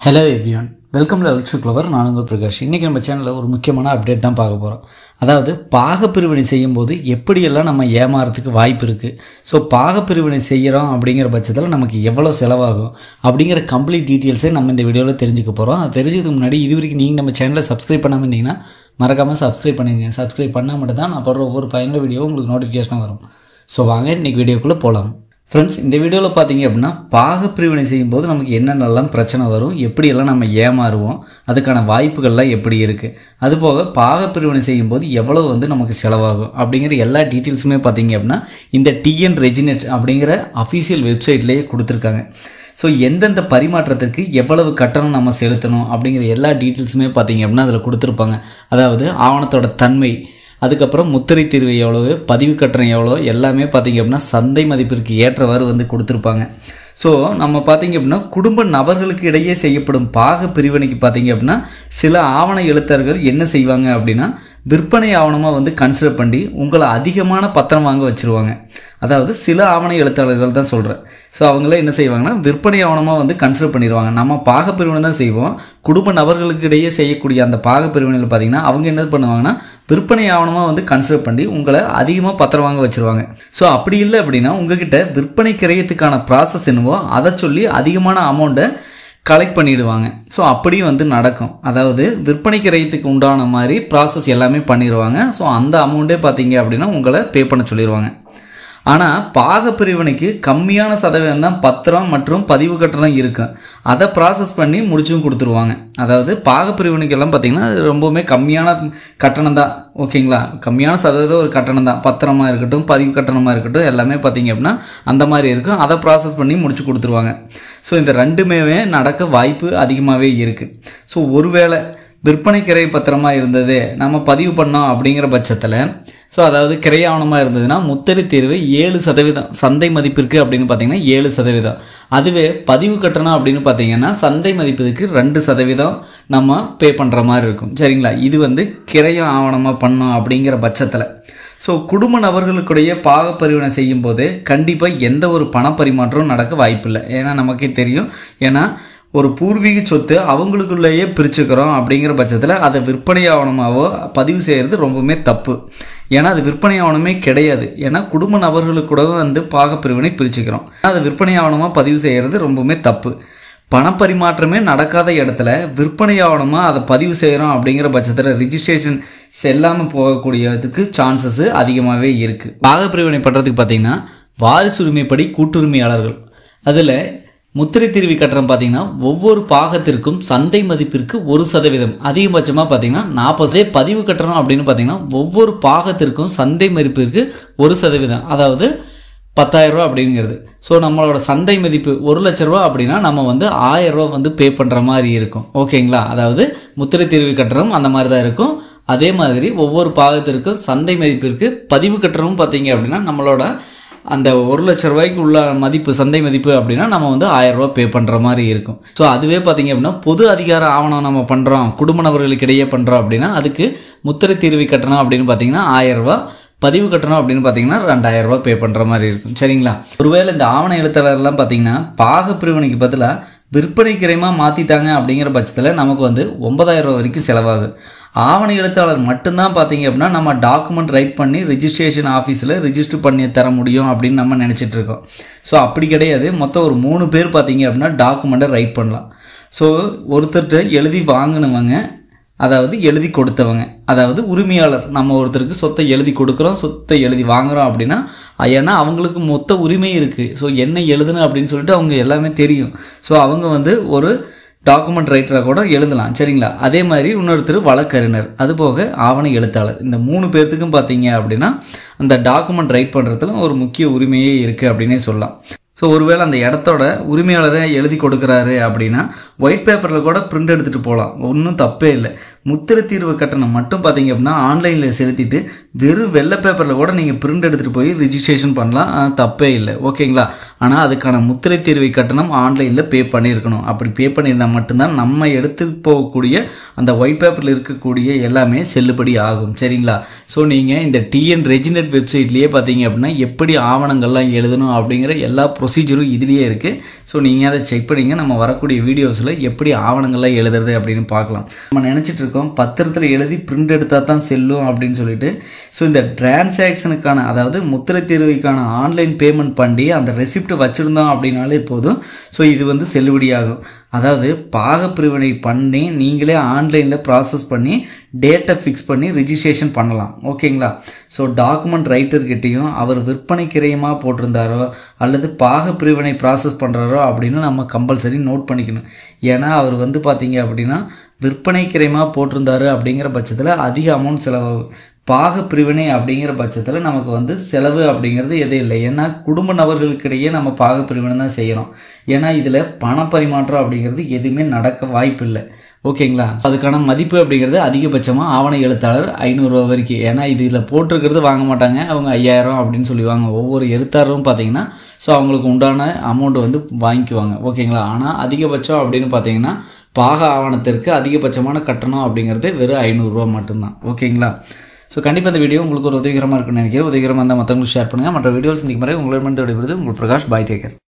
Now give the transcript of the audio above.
Hello everyone, welcome to Level 2 Clover. நான் உங்கள் பிரகாஷ். இன்னைக்கு நம்ம சேனல்ல ஒரு முக்கியமான அப்டேட் தான் பார்க்க போறோம். அதாவது பாகப்பிரிவினை செய்யும்போது எப்படி எல்லாம் நம்ம ஏமாறதுக்கு வாய்ப்பு இருக்கு. சோ பாகப்பிரிவினை செய்யறோம் அப்படிங்கிற பட்சத்துல நமக்கு எவ்வளவு செலவாகும் அப்படிங்கிற கம்ப்ளீட் டீடைல்ஸை நம்ம இந்த வீடியோல தெரிஞ்சுக்க போறோம். அது தெரிஞ்சதுக்கு முன்னாடி இதுவரைக்கும் நீங்க நம்ம சேனலை சப்ஸ்கிரைப் பண்ணாம இருந்தீங்கன்னா மறக்காம சப்ஸ்கிரைப் பண்ணுங்க. சப்ஸ்கிரைப் பண்ணா மட்டும் தான் நான் போடுற ஒவ்வொரு பயனுள்ள வீடியோ உங்களுக்கு நோட்டிஃபிகேஷன் வரும். சோ வாங்க இன்னைக்கு வீடியோக்குள்ள போலாம். Friends, இந்த வீடியோல பாத்தீங்க அப்படினா பாகப்பிரிவினை செய்யும்போது நமக்கு என்னென்னலாம் பிரச்சனை வரும், எப்படி எல்லாம் நம்ம ஏமாறுவோம், அதுக்கான வாய்ப்புகள்லாம் எப்படி இருக்கு, அதுபோக பாகப்பிரிவினை செய்யும்போது எவ்வளவு வந்து நமக்கு செலவாகும் அப்படிங்கிற எல்லா டீடைல்ஸுமே பாத்தீங்க அப்படினா இந்த TN Reginet அப்படிங்கிற அபிஷியல் வெப்சைட்லயே கொடுத்திருக்காங்க. சோ எந்தெந்த பரிமாற்றத்திற்கு எவ்வளவு கட்டணம் நம்ம செலுத்தணும் அப்படிங்கிற எல்லா டீடைல்ஸுமே பாத்தீங்க அப்படினா அதுல கொடுத்திருப்பாங்க. அதாவது ஆவணத்தோட தன்மை, அதுக்கப்புறம் முத்திரை தீர்வு எவ்வளவு, பதிவு கட்டணம் எவ்வளோ, எல்லாமே பார்த்தீங்க அப்படின்னா சந்தை மதிப்பிற்கு ஏற்றவாறு வந்து கொடுத்துருப்பாங்க. ஸோ நம்ம பார்த்தீங்க அப்படின்னா குடும்ப நபர்களுக்கு இடையே செய்யப்படும் பாக பிரிவினைக்கு பார்த்தீங்க அப்படின்னா சில ஆவண எழுத்தர்கள் என்ன செய்வாங்க அப்படின்னா விற்பனை ஆவணமாக வந்து கன்சிடர் பண்ணி உங்களை அதிகமான பத்திரம் வாங்க வச்சுருவாங்க. அதாவது சில ஆவண எழுத்தாளர்கள் தான் சொல்கிறேன். ஸோ அவங்களே என்ன செய்வாங்கன்னா விற்பனை ஆவணமாக வந்து கன்சிடர் பண்ணிடுவாங்க. நம்ம பாகப்பிரிவினை தான் செய்வோம். குடும்ப நபர்களுக்கு இடையே செய்யக்கூடிய அந்த பாகப்பிரிவினையில் பார்த்தீங்கன்னா அவங்க என்ன பண்ணுவாங்கன்னா விற்பனை ஆவணமாக வந்து கன்சிடர் பண்ணி உங்களை அதிகமாக பத்திரம் வாங்க வச்சுருவாங்க. ஸோ அப்படி இல்லை அப்படின்னா உங்ககிட்ட விற்பனை கிரயத்துக்கான ப்ராசஸ் என்னவோ அதை சொல்லி அதிகமான அமௌண்ட்டை கலெக்ட் பண்ணிடுவாங்க. ஸோ அப்படியும் வந்து நடக்கும். அதாவது விற்பனை கிரயத்துக்கு உண்டான மாதிரி ப்ராசஸ் எல்லாமே பண்ணிடுவாங்க. ஸோ அந்த அமௌண்ட்டே பார்த்தீங்க அப்படின்னா உங்களை பே பண்ண சொல்லிடுவாங்க. ஆனால் பாகப்பிரிவினைக்கு கம்மியான சதவீதம் தான் பத்திரம் மற்றும் பதிவு கட்டணம் இருக்கும். அதை ப்ராசஸ் பண்ணி முடிச்சும் கொடுத்துருவாங்க. அதாவது பாகப்பிரிவினைக்கெல்லாம் பார்த்தீங்கன்னா ரொம்பவுமே கம்மியான கட்டணம் தான். ஓகேங்களா, கம்மியான சதவீதம் ஒரு கட்டணம் தான். பத்திரமா இருக்கட்டும், பதிவு கட்டணமாக இருக்கட்டும், எல்லாமே பார்த்தீங்க அப்படின்னா அந்த மாதிரி இருக்கும். அதை ப்ராசஸ் பண்ணி முடிச்சு கொடுத்துருவாங்க. ஸோ இந்த ரெண்டுமே நடக்க வாய்ப்பு அதிகமாகவே இருக்குது. ஸோ ஒருவேளை விற்பனை கிரை பத்திரமாக இருந்தது நம்ம பதிவு பண்ணோம் அப்படிங்கிற பட்சத்தில், ஸோ அதாவது கிரை ஆவணமாக இருந்ததுன்னா முத்திரை தீர்வு 7% சந்தை மதிப்பிற்கு அப்படின்னு பார்த்தீங்கன்னா 7%. அதுவே பதிவு கட்டணம் அப்படின்னு பார்த்தீங்கன்னா சந்தை மதிப்பிற்கு 2% நம்ம பே பண்ணுற மாதிரி இருக்கும். சரிங்களா, இது வந்து கிரையம் ஆவணமாக பண்ணோம் அப்படிங்கிற பட்சத்தில். ஸோ குடும்ப நபர்களுக்குடைய பாகப்பிரிவினை செய்யும் போது கண்டிப்பாக எந்த ஒரு பணப்பரிமாற்றம் நடக்க வாய்ப்பில்லை. ஏன்னா நமக்கே தெரியும், ஏன்னா ஒரு பூர்வீக சொத்து அவங்களுக்குள்ளேயே பிரிச்சுக்கிறோம் அப்படிங்கிற பட்சத்தில் அதை விற்பனை ஆவணமாவோ பதிவு செய்கிறது ரொம்பவுமே தப்பு. ஏன்னா அது விற்பனை ஆவணமே கிடையாது. ஏன்னா குடும்ப நபர்களுக்கு கூட வந்து பாகப்பிரிவினை பிரிச்சுக்கிறோம். அதை விற்பனை ஆவணமாக பதிவு செய்கிறது ரொம்பவுமே தப்பு. பணப்பரிமாற்றமே நடக்காத இடத்துல விற்பனை ஆவணமாக அதை பதிவு செய்கிறோம் அப்படிங்கிற பட்சத்தில் ரிஜிஸ்ட்ரேஷன் செல்லாமல் போகக்கூடியதுக்கு சான்சஸ் அதிகமாகவே இருக்குது. பாகப்பிரிவினை பண்ணுறதுக்கு பார்த்தீங்கன்னா வாரிசு உரிமைப்படி கூட்டுரிமையாளர்கள் அதில் முத்திரை தீர்வி கட்டணம் பார்த்தீங்கன்னா ஒவ்வொரு பாகத்திற்கும் சந்தை மதிப்பிற்கு 1%, அதிகபட்சமாக பார்த்தீங்கன்னா 40. பதிவு கட்டணம் அப்படின்னு பார்த்தீங்கன்னா ஒவ்வொரு பாகத்திற்கும் சந்தை மதிப்பிற்கு 1%, அதாவது 10,000 ரூபா அப்படிங்கிறது. ஸோ நம்மளோட சந்தை மதிப்பு 1 லட்ச ரூபா அப்படின்னா நம்ம வந்து 1000 ரூபா வந்து பே பண்ணுற மாதிரி இருக்கும். ஓகேங்களா, அதாவது முத்திரை தீர்வி கட்டணம் அந்த மாதிரி தான் இருக்கும். அதே மாதிரி ஒவ்வொரு பாகத்திற்கும் சந்தை மதிப்பிற்கு பதிவு கட்டணமும் பார்த்தீங்க அப்படின்னா நம்மளோட அந்த 1 லட்ச ரூபாய்க்கு உள்ள மதிப்பு சந்தை மதிப்பு அப்படின்னா நம்ம வந்து 1000 ரூபா பே பண்ணுற மாதிரி இருக்கும். ஸோ அதுவே பார்த்தீங்க அப்படின்னா பொது அதிகார ஆவணம் நம்ம பண்ணுறோம், குடும்ப நபர்களுக்கு இடையே பண்ணுறோம் அப்படின்னா அதுக்கு முத்திரை தீர்வி கட்டணம் அப்படின்னு பார்த்தீங்கன்னா 1000 ரூபா, பதிவு கட்டணம் அப்படின்னு பார்த்தீங்கன்னா 2000 ரூபா பே பண்ணுற மாதிரி இருக்கும். சரிங்களா, ஒருவேளை இந்த ஆவண எழுத்தாளர்லாம் பார்த்தீங்கன்னா பாகப்பிரிவினைக்கு பதிலாக விற்பனை கிரயமாக மாற்றிட்டாங்க அப்படிங்கிற பட்சத்தில் நமக்கு வந்து 9000 ரூபா வரைக்கும் செலவாகும். ஆவண எழுத்தாளர் மட்டும்தான் பார்த்தீங்க அப்படின்னா நம்ம டாக்குமெண்ட் ரைட் பண்ணி ரிஜிஸ்ட்ரேஷன் ஆஃபீஸில் ரிஜிஸ்டர் பண்ணி தர முடியும் அப்படின்னு நம்ம நினச்சிட்டு இருக்கோம். ஸோ அப்படி கிடையாது. மொத்தம் ஒரு 3 பேர் பார்த்தீங்க அப்படின்னா டாக்குமெண்ட்டை ரைட் பண்ணலாம். ஸோ ஒருத்தர்கிட்ட எழுதி வாங்கினவங்க, அதாவது எழுதி கொடுத்தவங்க, அதாவது உரிமையாளர், நம்ம ஒருத்தருக்கு சொத்தை எழுதி கொடுக்குறோம், சொத்தை எழுதி வாங்குறோம் அப்படின்னா ஏன்னா அவங்களுக்கு மொத்த உரிமை இருக்குது. ஸோ என்ன எழுதணும் அப்படின்னு சொல்லிட்டு அவங்க எல்லாமே தெரியும். ஸோ அவங்க வந்து ஒரு டாக்குமெண்ட் ரைட்டராக கூட எழுதலாம். சரிங்களா, அதே மாதிரி இன்னொருத்தர் வழக்கறிஞர், அதுபோக ஆவண எழுத்தாளர். இந்த 3 பேர்த்துக்கும் பார்த்தீங்க அப்படின்னா அந்த டாக்குமெண்ட் ரைட் பண்ணுறதுல ஒரு முக்கிய உரிமையே இருக்குது அப்படின்னே சொல்லலாம். ஸோ ஒருவேளை அந்த இடத்தோட உரிமையாளரை எழுதி கொடுக்குறாரு அப்படின்னா ஒயிட் பேப்பரில் கூட பிரிண்ட் எடுத்துகிட்டு போகலாம், ஒன்றும் தப்பே இல்லை. முத்திரை தீர்வு கட்டணம் மட்டும் பார்த்தீங்க அப்படின்னா ஆன்லைனில் செலுத்திட்டு வெறும் வெள்ளை பேப்பரில் கூட நீங்கள் பிரிண்ட் எடுத்துகிட்டு போய் ரிஜிஸ்ட்ரேஷன் பண்ணலாம், தப்பே இல்லை, ஓகேங்களா. ஆனால் அதுக்கான முத்திரை தீர்வை கட்டணம் ஆன்லைனில் பே பண்ணியிருக்கணும். அப்படி பே பண்ணியிருந்தால் மட்டும்தான் நம்ம எடுத்துகிட்டு போகக்கூடிய அந்த ஒயிட் பேப்பரில் இருக்கக்கூடிய எல்லாமே செல்லுபடி ஆகும், சரிங்களா. ஸோ நீங்கள் இந்த டிஎன் ரெஜினெட் வெப்சைட்லேயே பார்த்தீங்க அப்படின்னா எப்படி ஆவணங்கள்லாம் எழுதணும் அப்படிங்கிற எல்லா ப்ரொசீஜரும் இதுலேயே இருக்குது. ஸோ நீங்கள் அதை செக் பண்ணிங்க. நம்ம வரக்கூடிய வீடியோஸில் எப்படி ஆவணங்கள்லாம் எழுதுறது அப்படின்னு பார்க்கலாம். நம்ம நினச்சிட்டு இருக்கோம் பத்திரத்தில் எழுதி பிரிண்ட் எடுத்தால் தான் செல்லும் அப்படின்னு சொல்லிட்டு. ஸோ இந்த டிரான்சாக்ஷனுக்கான அதாவது முத்திரை தீர்வைக்கான ஆன்லைன் பேமெண்ட் பண்ணி அந்த ரெசிப்ட் வச்சுருந்தோம் அப்படின்னாலே போதும். ஸோ இது வந்து செல்லுபடியாகும். அதாவது பாகப்பிரிவினை பண்ணி நீங்களே ஆன்லைனில் ப்ராசஸ் பண்ணி டேட்டை ஃபிக்ஸ் பண்ணி ரிஜிஸ்ட்ரேஷன் பண்ணலாம், ஓகேங்களா. ஸோ டாக்குமெண்ட் ரைட்டர்கிட்டையும் அவர் விற்பனை கிரயமாக போட்டிருந்தாரோ அல்லது பாகப்பிரிவினை ப்ராசஸ் பண்ணுறாரோ அப்படின்னு நம்ம கம்பல்சரி நோட் பண்ணிக்கணும். ஏன்னா அவர் வந்து பார்த்தீங்க அப்படின்னா விற்பனை கிரயமாக போட்டிருந்தாரு அப்படிங்கிற பட்சத்தில் அதிக அமௌண்ட் செலவாகும். பாகப்பிரிவினை அப்படிங்கிற பட்சத்தில் நமக்கு வந்து செலவு அப்படிங்கிறது எதுவும் இல்லை. ஏன்னா குடும்ப நபர்களுக்கிடையே நம்ம பாகப்பிரிவினை தான் செய்யணும். ஏன்னா இதில் பண பரிமாற்றம் அப்படிங்கிறது எதுவுமே நடக்க வாய்ப்பு இல்லை, ஓகேங்களா. அதுக்கான மதிப்பு அப்படிங்கிறது அதிகபட்சமாக ஆவண எழுத்தாளர் 500 ரூபா வரைக்கும். ஏன்னா இதில் போட்டிருக்கிறது வாங்க மாட்டாங்க, அவங்க 5000 அப்படின்னு சொல்லுவாங்க ஒவ்வொரு எழுத்தாளரும் பார்த்தீங்கன்னா. ஸோ அவங்களுக்கு உண்டான அமௌண்ட் வந்து வாங்கிக்குவாங்க, ஓகேங்களா. ஆனால் அதிகபட்சம் அப்படின்னு பார்த்தீங்கன்னா பாக ஆவணத்திற்கு அதிகபட்சமான கட்டணம் அப்படிங்கிறது வெறும் 500 ரூபா மட்டும்தான், ஓகேங்களா. ஸோ கண்டிப்பாக இந்த வீடியோ உங்களுக்கு ஒரு உதவிகரமாக இருக்குன்னு நினைக்கிறேன். உதவிகரமாக இருந்தால் மற்றவங்களுக்கு ஷேர் பண்ணுங்கள். மற்ற வீடியோஸ் சந்திக்கும் வரை உங்களிடமிருந்து விடைபெறுவது உங்கள் பிரகாஷ். பாய், டேக் கேர்.